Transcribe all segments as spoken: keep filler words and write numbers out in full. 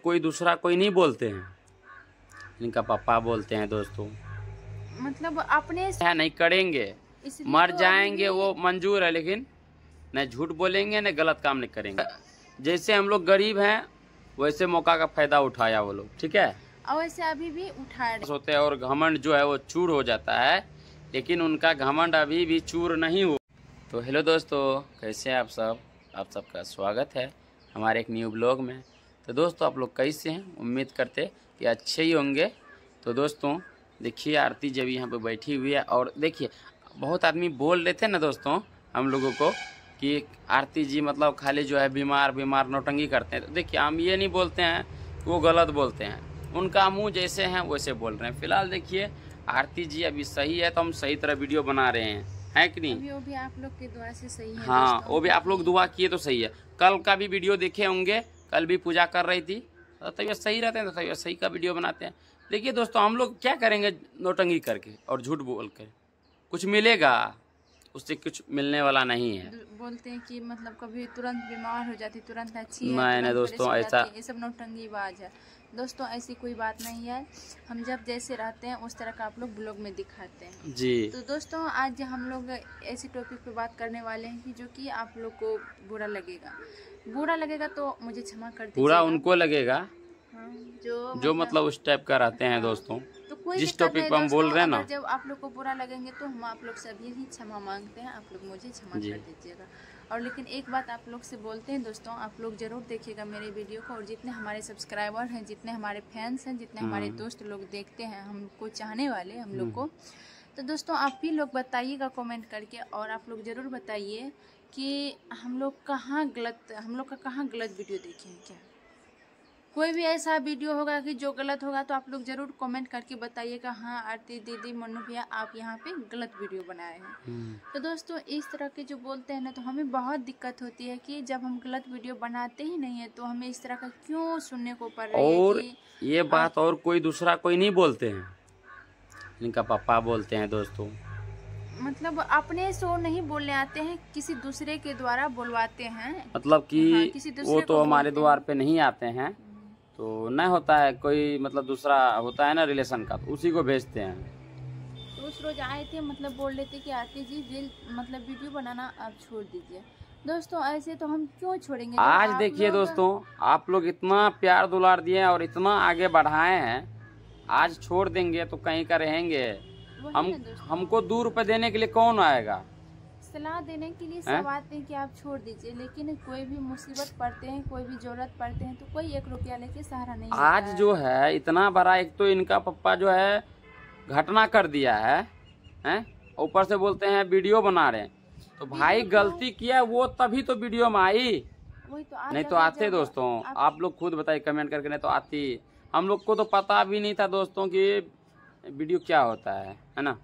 कोई दूसरा कोई नहीं बोलते हैं, इनका पापा बोलते हैं दोस्तों। मतलब अपने है नहीं करेंगे, मर तो जाएंगे वो मंजूर है, लेकिन न झूठ बोलेंगे न गलत काम नहीं करेंगे। जैसे हम लोग गरीब हैं वैसे मौका का फायदा उठाया वो लोग, ठीक है, और वैसे अभी भी उठा रहे होते हैं। और घमंड जो है वो चूर हो जाता है, लेकिन उनका घमंड अभी भी चूर नहीं हुआ। तो हेलो दोस्तों, कैसे हैं आप सब? आप सबका स्वागत है हमारे एक न्यू ब्लॉग में। तो दोस्तों आप लोग कैसे हैं? उम्मीद करते कि अच्छे ही होंगे। तो दोस्तों देखिए आरती जब यहाँ पे बैठी हुई है, और देखिए बहुत आदमी बोल रहे थे ना दोस्तों हम लोगों को कि आरती जी मतलब खाली जो है बीमार बीमार नौटंगी करते हैं। तो देखिए हम ये नहीं बोलते हैं, वो गलत बोलते हैं, उनका मुंह जैसे हैं वैसे बोल रहे हैं। फिलहाल देखिए आरती जी अभी सही है तो हम सही तरह वीडियो बना रहे हैं, है कि नहीं? वो भी आप लोग की दुआ से सही है। हाँ, वो भी आप लोग दुआ किए तो सही है। कल का भी वीडियो देखे होंगे, कल भी पूजा कर रही थी, तबीयत सही रहते हैं तो तबीयत सही का वीडियो बनाते हैं। देखिए दोस्तों हम लोग क्या करेंगे नौटंगी करके और झूठ बोल कर, कुछ मिलेगा? उससे कुछ मिलने वाला नहीं है। बोलते हैं कि मतलब कभी तुरंत बीमार हो जाती, तुरंत अच्छी है, नहीं नहीं दोस्तों ऐसा, ये सब नौटंगी बाज है दोस्तों। ऐसी कोई बात नहीं है। हम जब जैसे रहते हैं उस तरह का आप लोग ब्लॉग में दिखाते हैं जी। तो दोस्तों आज हम लोग ऐसी टॉपिक पे बात करने वाले हैं कि जो कि आप लोग को बुरा लगेगा। बुरा लगेगा तो मुझे क्षमा कर दीजिएगा। बुरा उनको लगेगा हाँ, जो जो मतलब उस टाइप का रहते हैं दोस्तों। तो कोई जिस टॉपिक पर हम बोल रहे हैं ना, जब आप लोग को बुरा लगेंगे तो हम आप लोग से अभी ही क्षमा मांगते हैं, आप लोग मुझे क्षमा कर दीजिएगा। और लेकिन एक बात आप लोग से बोलते हैं दोस्तों, आप लोग जरूर देखिएगा मेरे वीडियो को, और जितने हमारे सब्सक्राइबर हैं, जितने हमारे फैंस हैं, जितने हमारे दोस्त लोग देखते हैं हमको चाहने वाले हम लोग को, तो दोस्तों आप भी लोग बताइएगा कमेंट करके, और आप लोग ज़रूर बताइए कि हम लोग कहाँ गलत हम लोग का कहाँ गलत वीडियो देखे हैं। क्या कोई भी ऐसा वीडियो होगा कि जो गलत होगा तो आप लोग ज़रूर कमेंट करके बताइएगा, हाँ आरती दीदी, मन्नू भैया आप यहाँ पे गलत वीडियो बनाए हैं। तो दोस्तों इस तरह के जो बोलते हैं ना, तो हमें बहुत दिक्कत होती है कि जब हम गलत वीडियो बनाते ही नहीं है तो हमें इस तरह का क्यों सुनने को पड़ रहा है। और ये बात और कोई दूसरा कोई नहीं बोलते हैं, इनका पापा बोलते हैं दोस्तों। मतलब अपने शो नहीं बोलने आते हैं, किसी दूसरे के द्वारा बुलवाते हैं। मतलब कि हाँ, किसी दूसरे वो तो हमारे द्वार पे नहीं आते हैं, तो न होता है कोई मतलब दूसरा होता है ना रिलेशन का, तो उसी को भेजते हैं। तो उस रोज आए थे, मतलब बोल रहे थे कि आरती जी दिल मतलब वीडियो बनाना आप छोड़ दीजिए। दोस्तों ऐसे तो हम क्यों छोड़ेंगे? आज देखिए दोस्तों आप लोग इतना प्यार दुलार दिए और इतना आगे बढ़ाए हैं, आज छोड़ देंगे तो कहीं का रहेंगे हम? हमको दो रुपए देने के लिए कौन आएगा? सलाह देने के लिए सब आते हैं कि आप छोड़ दीजिए, लेकिन कोई भी मुसीबत पड़ते हैं, कोई भी जरूरत पड़ते हैं तो कोई एक रुपया लेके सहारा नहीं आज है। जो है इतना बड़ा, एक तो इनका पप्पा जो है घटना कर दिया है, हैं? ऊपर से बोलते हैं वीडियो बना रहे हैं, तो भाई गलती किया वो तभी तो वीडियो में आई, वही तो नहीं तो आते दोस्तों। आप लोग खुद बताइए कमेंट करके, नहीं तो आती। हम लोग को तो पता भी नहीं था दोस्तों कि वीडियो क्या होता है, है ना?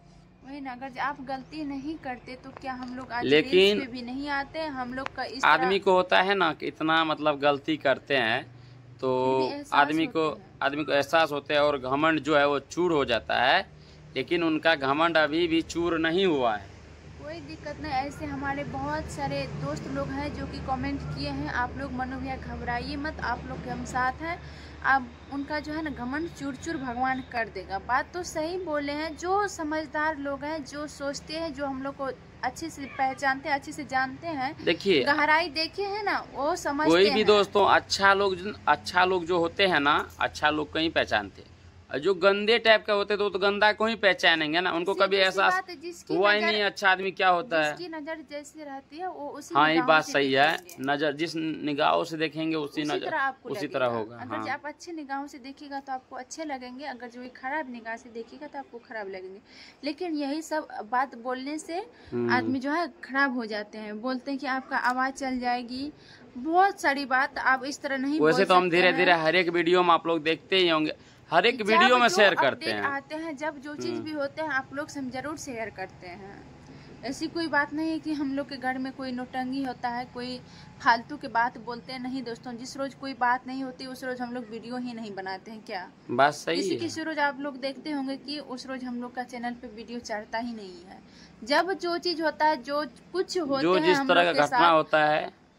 वही ना, अगर आप गलती नहीं करते तो क्या हम लोग आज लेकिन पे भी नहीं आते? हम लोग का इस आदमी को होता है ना कि इतना मतलब गलती करते हैं तो आदमी को आदमी को एहसास होता है, और घमंड जो है वो चूर हो जाता है, लेकिन उनका घमंड अभी भी चूर नहीं हुआ है। कोई दिक्कत नहीं। ऐसे हमारे बहुत सारे दोस्त लोग हैं जो कि कमेंट किए हैं, आप लोग मनु भैया घबराइए मत, आप लोग के हम साथ हैं। अब उनका जो है ना घमंड चूर चूर भगवान कर देगा। बात तो सही बोले हैं, जो समझदार लोग हैं, जो सोचते हैं, जो हम लोग को अच्छे से पहचानते हैं, अच्छे से जानते हैं, देखिए गहराई देखे है ना, वो समझते कोई भी हैं। दोस्तों अच्छा लोग अच्छा लोग जो होते हैं ना, अच्छा लोग को ही पहचानते हैं, और जो गंदे टाइप के होते तो, तो गंदा को ही पहचानेंगे ना। उनको कभी एहसास हुआ ही नहीं अच्छा आदमी क्या होता है। जिसकी नजर जैसी रहती है वो उसी हाँ ये बात सही है, नजर जिस निगाहों से देखेंगे उसी नजर उसी तरह होगा। अगर हाँ। आप अच्छे निगाहों से देखिएगा तो आपको अच्छे लगेंगे, अगर जो खराब निगाह से देखिएगा तो आपको खराब लगेंगे। लेकिन यही सब बात बोलने से आदमी जो है खराब हो जाते हैं, बोलते हैं कि आपका आवाज चल जाएगी, बहुत सारी बात। आप इस तरह नहीं वैसे तो हम धीरे धीरे हर एक वीडियो में आप लोग देखते ही होंगे, हर एक वीडियो में शेयर करते हैं, आते हैं जब जो चीज भी होते हैं आप लोग से हम जरूर शेयर करते हैं। ऐसी कोई बात नहीं है कि हम लोग के घर में कोई नौटंगी होता है, कोई फालतू के बात बोलते हैं, नहीं दोस्तों। जिस रोज कोई बात नहीं होती उस रोज हम लोग वीडियो ही नहीं बनाते हैं। क्या बात सही किसी है? किसी रोज आप लोग देखते होंगे कि उस रोज हम लोग का चैनल पे वीडियो चढ़ता ही नहीं है। जब जो चीज होता है, जो कुछ होते जो हैं, जिस तरह का घटना होता है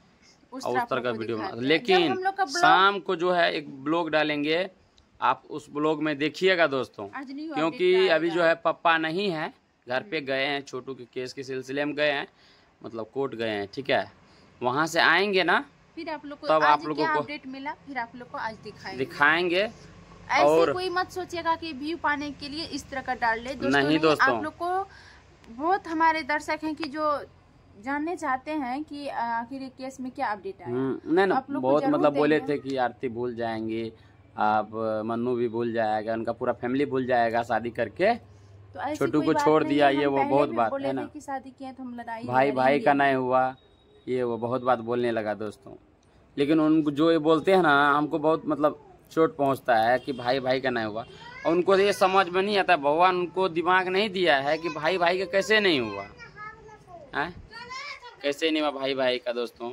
उस और तरह उस तरह का आपको वीडियो दिखाते बना, हैं। जब लेकिन हम लोग का ब्लॉग शाम को जो है एक ब्लॉग डालेंगे, आप उस ब्लॉग में देखिएगा दोस्तों, आज न्यू क्योंकि अपडेट अभी जो आएगा। है पापा नहीं है, घर पे गए हैं, छोटू के केस के सिलसिले में गए हैं, मतलब कोर्ट गए हैं, ठीक है। वहाँ से आएंगे ना फिर आप लोग को तब आज आप लोगों क्या को अपडेट मिला फिर आप लोग को आज दिखाएंगे दिखाएंगे। ऐसे और कोई मत सोचिएगा कि व्यू पाने के लिए इस तरह का डाल ले दोस्तों। नहीं नहीं, दोस्तों। आप लोग को बहुत हमारे दर्शक हैं कि जो जानने चाहते हैं कि आखिर ये केस में क्या अपडेट आया। हम्म, नहीं ना, आप लोग को बहुत जरूर मतलब बोले देंगे। थे कि आरती भूल जाएंगी, आप मन्नू भी भूल जाएगा, उनका पूरा फैमिली भूल जाएगा शादी करके, तो ऐसी छोटू कोई को बात छोड़ नहीं दिया, है। ये हम वो पहले बहुत भी बात बोले है थे ना, कि शादी किए तो हम लड़ाई भाई भाई लड़ेंगे। का नहीं हुआ, ये वो बहुत बात बोलने लगा दोस्तों। लेकिन उनको जो ये बोलते हैं ना, हमको बहुत मतलब चोट पहुंचता है कि भाई भाई का नहीं हुआ, और उनको ये समझ में नहीं आता, भगवान उनको दिमाग नहीं दिया है कि भाई भाई का कैसे नहीं हुआ है, कैसे नहीं हुआ भाई भाई का दोस्तों।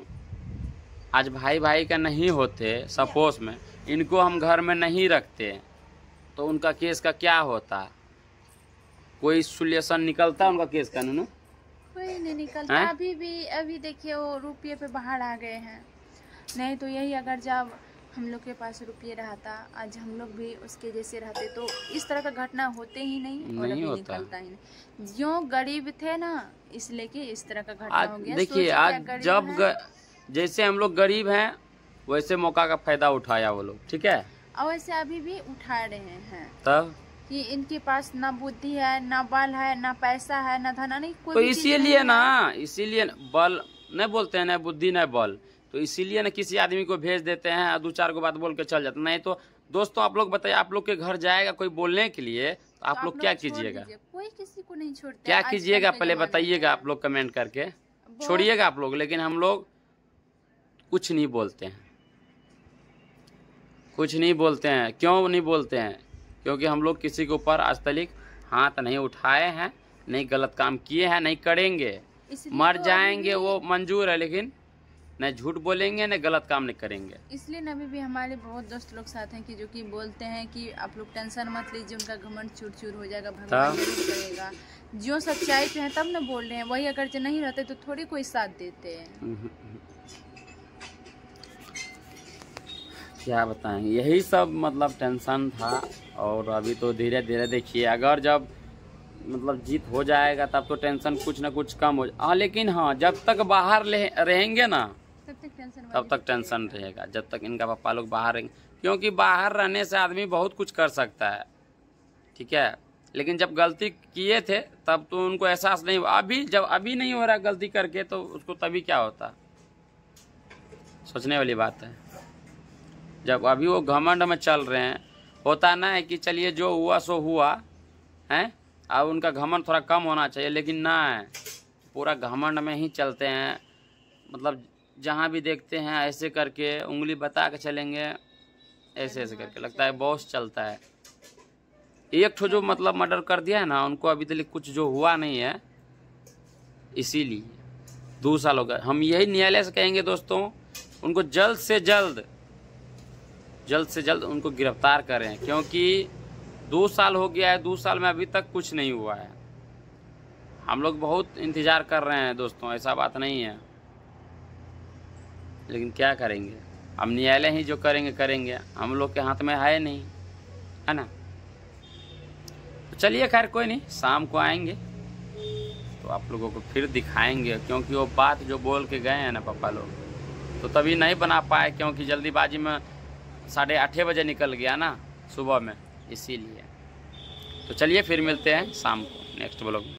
आज भाई भाई का नहीं होते, सपोज में इनको हम घर में नहीं रखते तो उनका केस का क्या होता, कोई सोल्यूशन निकलता उनका केस का? नूनू कोई नहीं निकलता। हैं? अभी भी अभी देखिए वो रुपये पे बाहर आ गए हैं, नहीं तो यही अगर जब हम लोग के पास रुपये रहता, आज हम लोग भी उसके जैसे रहते, तो इस तरह का घटना होते ही नहीं और नहीं अभी होता। निकलता ही नहीं। जो गरीब थे ना, इसलिए कि इस तरह का घटना आज हो गया। देखिए, सोचिए आज क्या गरीब जब हैं। ग, जैसे हम लोग गरीब हैं वैसे मौका का फायदा उठाया वो लोग, ठीक है। और वैसे अभी भी उठा रहे हैं तब कि इनके पास ना बुद्धि है, ना बल है, ना पैसा है, ना धन, नहीं कोई तो भी चीज़ नहीं इसीलिए है। ना, इसीलिए बल नहीं बोलते हैं, ना बुद्धि न बल, तो इसीलिए ना किसी आदमी को भेज देते हैं और दो चार को बात बोल के चल जाते। नहीं तो दोस्तों आप लोग बताइए, आप लोग के घर जाएगा कोई बोलने के लिए तो आप तो लोग क्या छोड़ कीजिएगा? दीजिए। कोई किसी को नहीं छोड़ता। क्या आजकल कीजिएगा के पहले ज़माने बताइएगा में। आप लोग कमेंट करके, बहुत- छोड़िएगा आप लोग, लेकिन हम लोग कुछ नहीं बोलते हैं, कुछ नहीं बोलते हैं। क्यों नहीं बोलते हैं? क्योंकि हम लोग किसी के ऊपर आज तक हाथ नहीं उठाए हैं, नहीं गलत काम किए हैं, नहीं करेंगे। इसलिए मर तो जाएंगे अभी भी- वो मंजूर है, लेकिन न झूठ बोलेंगे न गलत काम नहीं करेंगे। इसलिए न अभी भी हमारे बहुत दोस्त लोग साथ हैं कि जो कि बोलते हैं कि आप लोग टेंशन मत लीजिए, उनका घमंड चूर चूर हो जाएगा, भगवान हाँ। जरूर करेगा। जो सच्चाई पे है तब न बोल रहे हैं, वही अगर जो नहीं रहते तो थोड़ी कोई साथ देते हैं। क्या बताएं, यही सब मतलब टेंशन था। और अभी तो धीरे धीरे देखिए, अगर जब मतलब जीत हो जाएगा तब तो टेंशन कुछ ना कुछ कम हो। हाँ, लेकिन हाँ, जब तक बाहर रहेंगे ना तब तक टेंशन तब तक टेंशन रहेगा, जब तक इनका पापा लोग बाहर रहेंगे। क्योंकि बाहर रहने से आदमी बहुत कुछ कर सकता है, ठीक है। लेकिन जब गलती किए थे तब तो उनको एहसास नहीं हुआ। अभी जब अभी नहीं हो रहा गलती करके तो उसको तभी क्या होता, सोचने वाली बात है। जब अभी वो घमंड में चल रहे हैं, होता ना है कि चलिए जो हुआ सो हुआ है, अब उनका घमंड थोड़ा कम होना चाहिए, लेकिन ना है, पूरा घमंड में ही चलते हैं। मतलब जहाँ भी देखते हैं ऐसे करके उंगली बता के चलेंगे, ऐसे ऐसे करके लगता है बॉस चलता है। एक ठो जो मतलब मर्डर कर दिया है ना, उनको अभी तक कुछ जो हुआ नहीं है, इसीलिए दो साल हो गए। हम यही न्यायालय से कहेंगे दोस्तों, उनको जल्द से जल्द जल्द से जल्द उनको गिरफ्तार करें, क्योंकि दो साल हो गया है, दो साल में अभी तक कुछ नहीं हुआ है। हम लोग बहुत इंतज़ार कर रहे हैं दोस्तों, ऐसा बात नहीं है, लेकिन क्या करेंगे, हम न्यायालय ही जो करेंगे करेंगे, हम लोग के हाथ में है नहीं, है ना। तो चलिए खैर कोई नहीं, शाम को आएंगे तो आप लोगों को फिर दिखाएंगे, क्योंकि वो बात जो बोल के गए हैं ना पापा लोग, तो तभी नहीं बना पाए, क्योंकि जल्दीबाजी में साढ़े आठ बजे निकल गया ना सुबह में, इसीलिए। तो चलिए फिर मिलते हैं शाम को नेक्स्ट ब्लॉग में।